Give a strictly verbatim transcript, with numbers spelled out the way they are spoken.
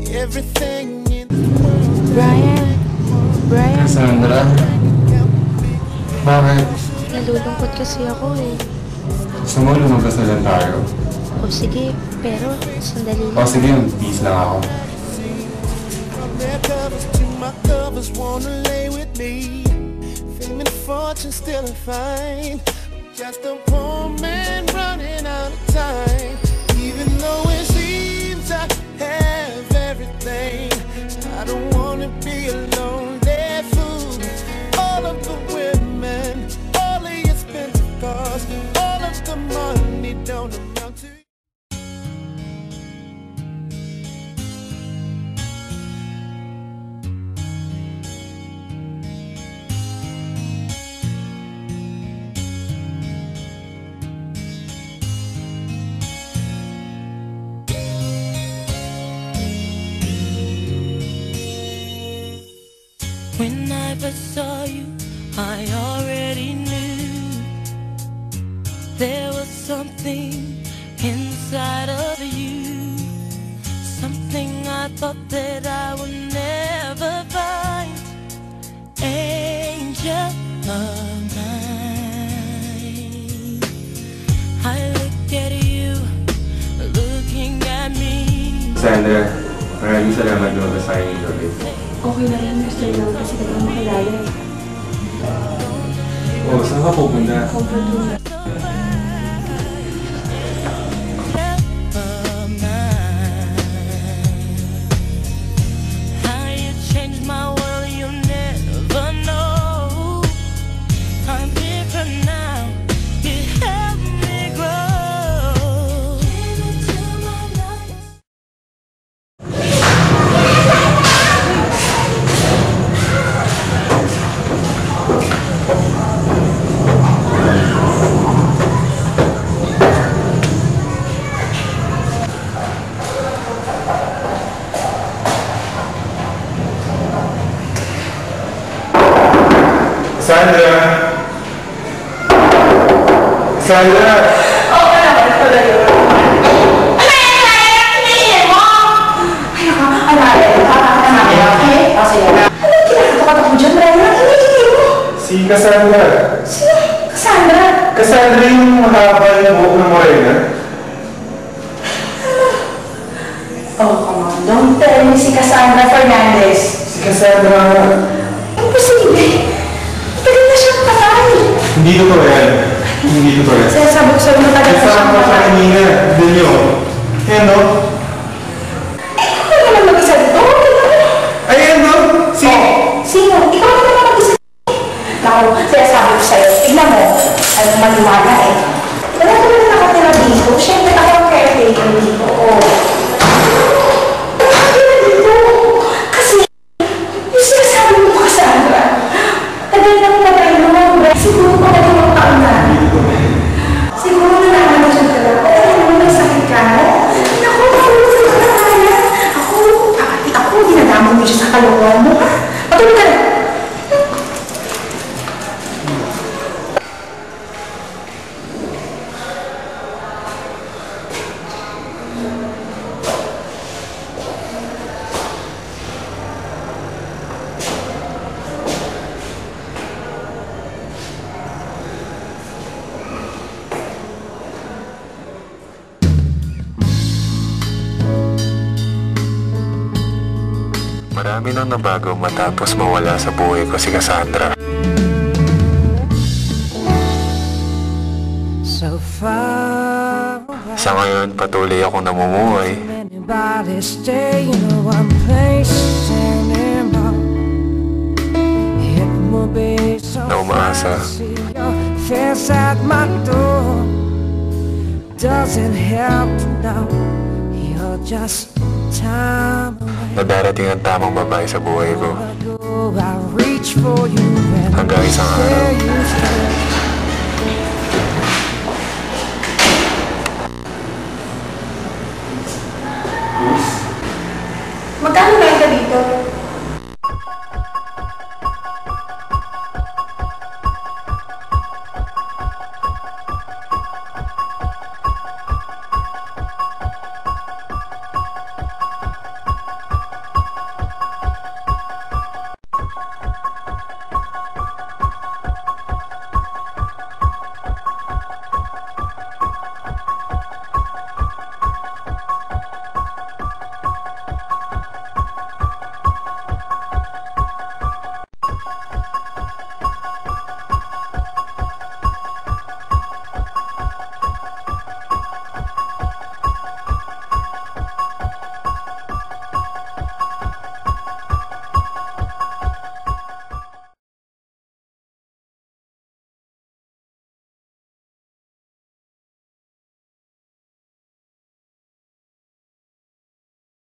Brian, Brian. Cassandra? Bakit? Nalulungkot kasi ako eh. Gusto mo lumabas na lang tayo? O sige, pero sandali lang. O sige, peace lang ako. Just a poor man running out of time. Even though it seems I have everything, I don't wanna be alone. They're food. All of the women, all of your expensive cars, all of the money don't amount to. When I first saw you, I already knew there was something inside of you, something I thought that I would never find. Angel of mine, I look at you, looking at me. Sandra, maraming salamat doon sa akin gabi. Okay na rin, gusto lang kasi ka lang makilala eh. Oh, saan ka pupunta? Comfort room. Cassandra! Cassandra! Oo ka naman pala yun. Alay! Alay! Tingin mo! Ay, ako. Alay! Papakita namin, okay? O, sige na. Ano kinakatakot ako dyan, Rhayan? Tingin mo! Si Cassandra! Sino? Cassandra? Cassandra yung mahaba yung buhok ng morena? Oh, come on. Don't tell me si Cassandra Fernandez. Si Cassandra! Imposible! Tagal na siyang patay! Hindi totoo yan. Hindi totoo yan. Saya sabi ko sa'yo na tagal na siyang Kasama ko sa patay. kanina. Doon yun. Ayan no? Eh, ikaw na naman mag-isa dito. Ayan no? Si... Oh, sino? Ikaw na naman mag-isa dito. Naku, saya sabi ko sa'yo. Tignan mo. Ay, maniwala eh. Wala ka naman nakatira dito. Siyempre, ako ang caretaker dito. Oh. Wala ka na dito. Kasi, yung sinasabi mo, Cassandra, tagal na patay mo. Siguro pa tagal ng taon na. Siguro na naman siya talaga. Tagal mo may sakit ka. Naku, ako sa kaya. Ako, pati ako, dinadamon mo siya sa kalokohan mo, ha? Patulog ka na. Marami nang nabago matapos mawala sa buhay ko si Cassandra. So far away. Sa ngayon, patuloy akong namumuhay. Anybody stay in one place anymore? It will be so Na umaasa. fun to see your face at my door. Doesn't help to know you're just time away. Na darating ang tamang babae sa buhay ko. I reach for you and Hanggang isang araw. where you stand.